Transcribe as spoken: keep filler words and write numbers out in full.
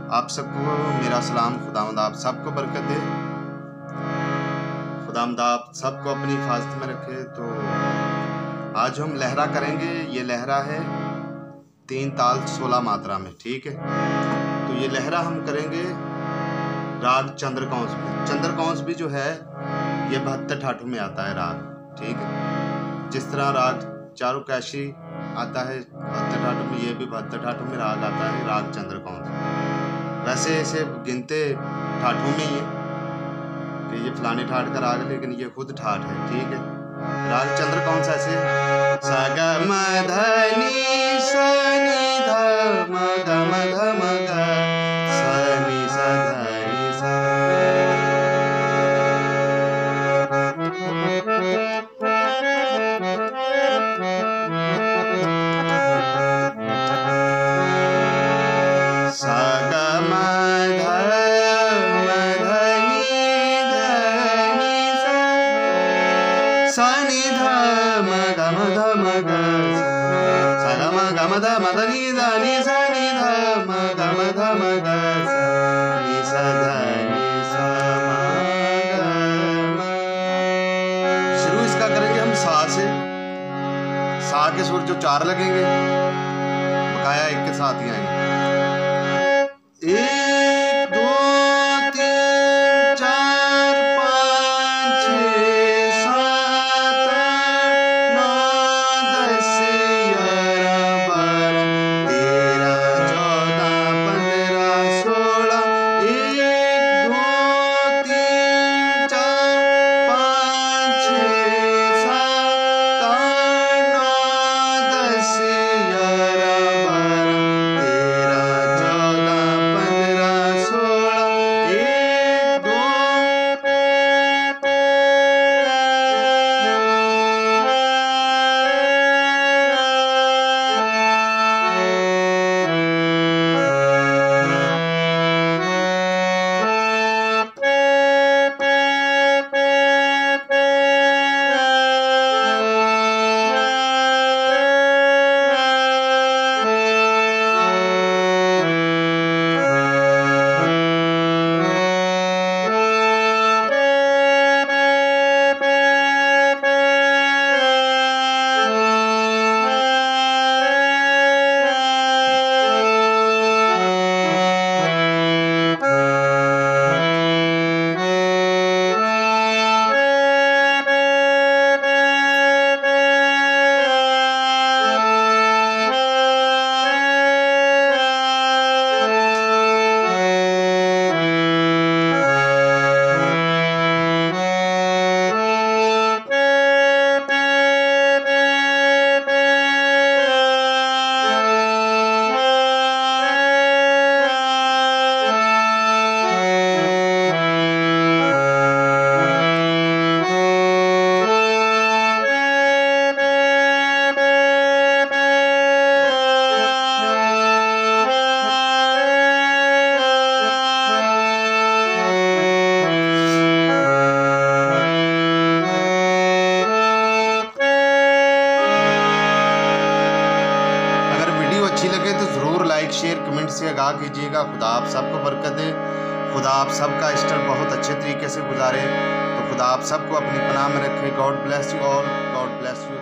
आप सबको मेरा सलाम। खुदावंद आप सबको बरकत दे, खुदावंद आप सबको अपनी हिफाजत में रखे। तो आज हम लहरा करेंगे। ये लहरा है तीन ताल सोलह मात्रा में, ठीक है। तो ये लहरा हम करेंगे राग चंद्रकौंस में। चंद्रकौंस भी जो है ये बहत्तर ठाठों में आता है राग, ठीक है। जिस तरह राग चारुकैशी आता है बहत्तर ठाठों में, ये भी बहत्तर ठाठों में राग आता है, राग चंद्रकौंस। वैसे ऐसे गिनते ठाठों में ही है कि ये फलाने ठाठ का राग है, लेकिन ये खुद ठाठ है, ठीक है। राग चंद्रकौंस ऐसे सा ग म ध नि सा नि ध म ग म ध म ग सा नि सा ध नि सा। सा ग म ध म ध नि ध नि सा सा नि ध म ग म ध म ग सा ग म ग म ध म ध नि ध नि सा नि ध म ग म ध म ग सा नि सा ध नि सा म ग म। शुरू इसका करेंगे हम सा से। सा के सुर जो चार लगेंगे बकाया एक के साथ ही आएंगे। एक दो तीन चार पाँच छः सात आठ नौ दस ग्यारह बारह तेरह चौदह पंद्रह सोलह। एक दो तीन चार पाँच छः सात आठ नौ दस ग्यारह बारह तेरह चौदह पंद्रह सोलह। एक दो अच्छी लगे तो ज़रूर लाइक शेयर कमेंट से आगाह कीजिएगा। खुदा आप सबको बरकत दे। खुदा आप सबका ईस्टर बहुत अच्छे तरीके से गुजारे। तो खुदा आप सबको अपनी पनाह में रखे। God bless you all. God bless you.